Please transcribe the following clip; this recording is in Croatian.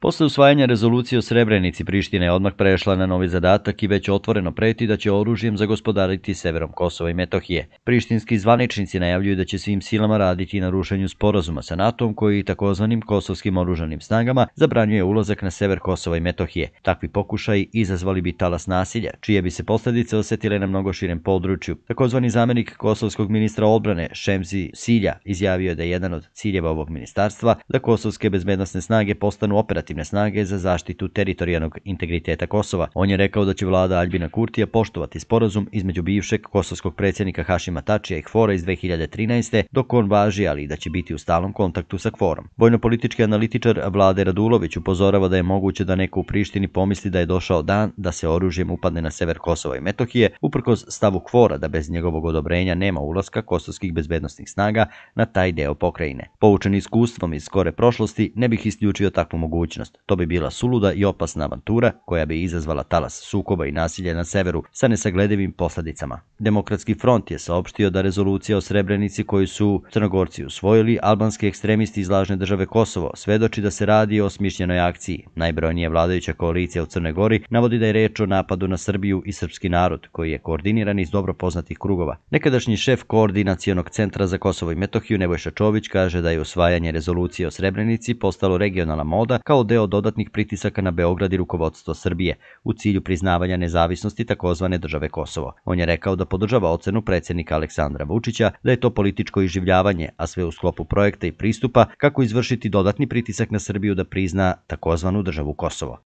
Posle usvajanja rezolucije o Srebrenici, Priština je odmah prešla na novi zadatak i već otvoreno preti da će oružjem zagospodariti severom Kosova i Metohije. Prištinski zvaničnici najavljuju da će svim silama raditi na rušenju sporazuma sa NATO-om koji takozvanim kosovskim oružanim snagama zabranjuje ulazak na sever Kosova i Metohije. Takvi pokušaji izazvali bi talas nasilja, čije bi se posljedice osetile na mnogo širem području. Takozvani zamjenik kosovskog ministra odbrane Šemzi Silja izjavio je da je jedan od ciljeva ovog ministarstva da kosovske bezbednosne snage postanu operativne snage za zaštitu teritorijalnog integriteta Kosova. On je rekao da će vlada Aljbina Kurtija poštovati sporazum između bivšeg kosovskog predsjednika Hašima Tačija i KFOR-a iz 2013. dok on važi, ali da će biti u stalnom kontaktu sa KFOR-om. Vojnopolitički analitičar Vlade Radulović upozorava da je moguće da neko u Prištini pomisli da je došao dan da se oružjem upadne na sever Kosova i Metohije, uprkos stavu KFOR-a da bez njegovog odobrenja nema ulaska kosovskih bezbednosnih snaga na taj deo pokrajine. Poučen iskustvom iz skore prošlosti, ne bih isključio takvu mogućnost. To bi bila suluda i opasna avantura koja bi izazvala talas sukoba i nasilja na severu sa nesagledivim posljedicama. Demokratski front je saopštio da rezolucija o Srebrenici koju su Crnogorci usvojili, albanski ekstremisti iz lažne države Kosovo, svedoči da se radi o smišljenoj akciji. Najbrojnija vladajuća koalicija u Crnoj Gori navodi da je reč o napadu na Srbiju i srpski narod, koji je koordiniran iz dobro poznatih krugova. Nekadašnji šef Koordinacionog centra za Kosovo i Metohiju Nebojša Čović kaže da je usvajanje rezolucije o Srebrenici postalo regionalna moda kao deo dodatnih pritisaka na Beograd i rukovodstvo Srbije u cilju priznavanja nezavisnosti takozvane države Kosovo. On je rekao da podržava ocenu predsjednika Aleksandra Vučića da je to političko iživljavanje, a sve u sklopu projekta i pristupa kako izvršiti dodatni pritisak na Srbiju da prizna takozvanu državu Kosovo.